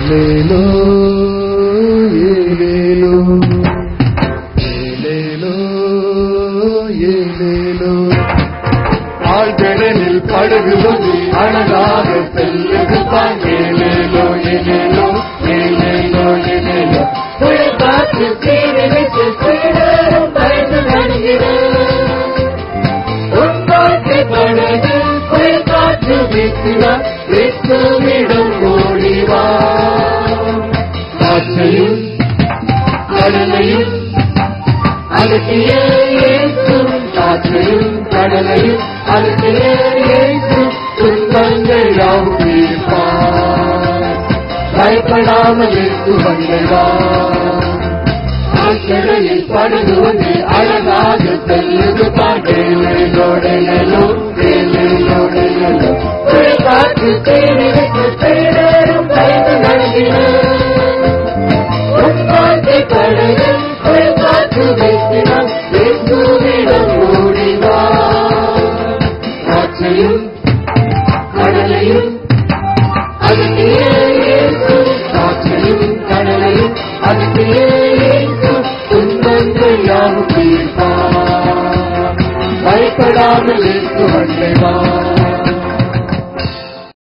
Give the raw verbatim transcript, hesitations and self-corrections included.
ஏலேலோ ஏலேலோ ஏலேலோ ஏலேலோ. ஆழ்கடலில் படகுவது அழகாக செல்லுது தான். ஏலேலோ ஏலேலோ ஏலேலோ ஏலேலோ. புயல் காற்று சீறி விட்டு சீடரும் பயந்து நடுகிறது. உன் வாழ்க்கை படகு புயல் காற்று வீசினார். வீசுமிடம் ஓடிவா. காற்றையும் கடலையும் அகற்றிய இயேசும். காற்றையும் கடலையும் அகற்றிய இயேசும். துன்பங்கள் யாவும் தீர்ப்பார். பயப்படாமல் இயேசு வந்தேவார். ஆழ்கடலில் படகுவது அழகாக செல்லுது தான். ஏலேலோ ஏலேலோ ஏலேலோ ஏலேலோ. காற்று தேடி வைத்து தேடரும் பயந்து நடுகிறது. உன் வாழ்க்கை படகு புயல் காற்று வீசினார். இயேசுவிடம் ஓடிவா. காற்றையும் கடலையும் அகற்றிய இயேசு. காற்றையும் கடலையும் அகற்றிய இயேசு. துன்பங்கள் யாவும் தீர்ப்பார். பயப்படாமல் இயேசு வந்தேவார்.